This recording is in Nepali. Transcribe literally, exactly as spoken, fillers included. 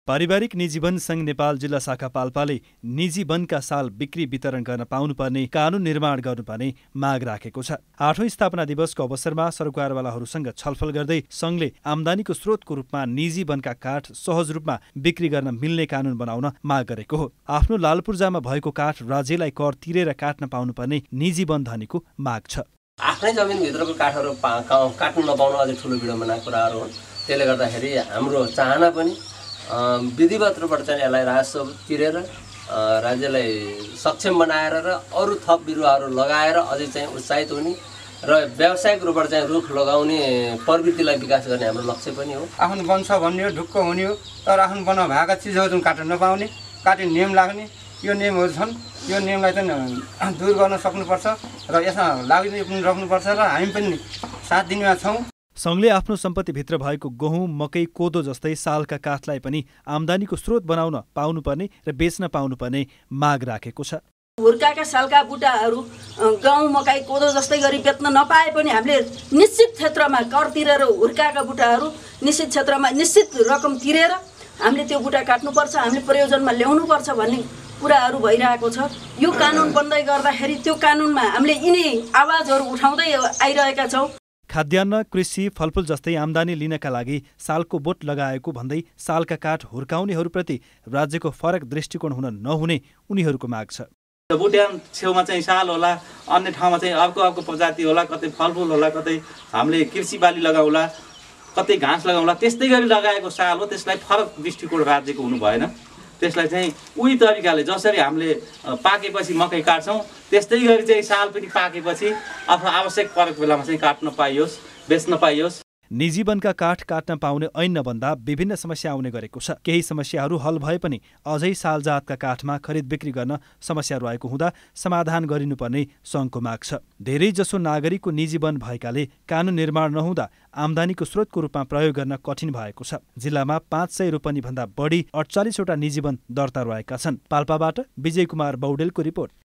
पारिवारिक निजी वन संघ नेपाल जिल्ला शाखा पाल्पाले निजी वनका साल बिक्री वितरण गर्न पाउनुपर्ने कानून निर्माण गर्नुपर्ने माग राखेको छ। आठौं स्थापना दिवसको अवसरमा सरकारवालाहरूसँग छलफल गर्दै संघले आम्दानीको स्रोतको रूपमा निजी वनका काठ सहज रूपमा बिक्री गर्न मिल्ने कानून बनाउन माग गरेको हो। आफ्नो लालपूर्जामा भएको काठ राज्यलाई कर तिरेर काट्न पाउनुपर्ने निजी वन धनीको माग छ। आफ्नै जमिनभित्रको काठहरू काट्नु नपाउनु अझै ठुलो विडम्बना कुराहरू हुन्। त्यसले गर्दाखेरि हाम्रो चाहना पनि विधिवत रूपबाट चाहिँ यसलाई राजस्व तिरेर राज्यलाई सक्षम बनाएर र अरू थप बिरुवाहरू लगाएर अझै चाहिँ उत्साहित हुने र व्यावसायिक रूपबाट चाहिँ रुख लगाउने प्रवृत्तिलाई विकास गर्ने हाम्रो लक्ष्य पनि हो। आफ्नो वन छ भन्ने हो, ढुक्क हुने हो, तर आफ्नो वनमा भएका चिजहरू जुन काट्न नपाउने, काट्ने नियम लाग्ने, यो नियमहरू छन्। यो नियमलाई चाहिँ दूर गर्न सक्नुपर्छ र यसमा लागु पनि राख्नुपर्छ र हामी पनि साथ दिनमा छौँ। संघले आफ्नो सम्पत्तिभित्र भएको गहुँ, मकै, कोदो जस्तै सालका काठलाई पनि आम्दानीको स्रोत बनाउन पाउनुपर्ने र बेच्न पाउनुपर्ने माग राखेको छ। हुर्काका सालका बुट्टाहरू गहुँ, मकै, कोदो जस्तै गरी बेच्न नपाए पनि हामीले निश्चित क्षेत्रमा कर तिरेर हुर्काका बुट्टाहरू निश्चित क्षेत्रमा निश्चित रकम तिरेर हामीले त्यो बुट्टा काट्नुपर्छ, हामीले प्रयोजनमा ल्याउनुपर्छ भन्ने कुराहरू भइरहेको छ। यो कानुन बन्दै गर्दाखेरि त्यो कानुनमा हामीले यिनी आवाजहरू उठाउँदै आइरहेका छौँ। खाद्यान्न, कृषि, फलफुल जस्तै आम्दानी लिनका लागि सालको बोट लगाएको भन्दै सालका काठ हुर्काउनेहरूप्रति राज्यको फरक दृष्टिकोण हुन नहुने उनीहरूको माग छ। बुट्यान छेउमा चाहिँ साल होला, अन्य ठाउँमा चाहिँ अर्को अर्को प्रजाति होला, कतै फलफुल होला, कतै हामीले कृषि बाली लगाउला, कतै घाँस लगाउला, त्यस्तै गरी लगाएको साल हो। त्यसलाई फरक दृष्टिकोण राज्यको हुनु भएन। त्यसलाई चाहिँ उही तरिकाले जसरी हामीले पाकेपछि मकै काट्छौँ त्यस्तै गरी चाहिँ साल पनि पाकेपछि अथवा आवश्यक परेको बेलामा चाहिँ काट्न पाइयोस्, बेच्न पाइयोस्। निजी वनका काठ काट्न पाउने ऐन नबन्दा विभिन्न समस्या आउने गरेको छ। केही समस्याहरू हल भए पनि अझै सालजातका काठमा खरिद बिक्री गर्न समस्या रहेको हुँदा समाधान गरिनुपर्ने सङ्घको माग छ। धेरै जसो नागरिकको निजी वन भएकाले कानून निर्माण नहुँदा आम्दानीको स्रोतको रूपमा प्रयोग गर्न कठिन भएको छ। जिल्लामा पाँच सय रोपनी भन्दा बढी अडचालिसवटा निजी वन दर्ता रहेका छन्। पाल्पाबाट विजय कुमार बौडेलको रिपोर्ट।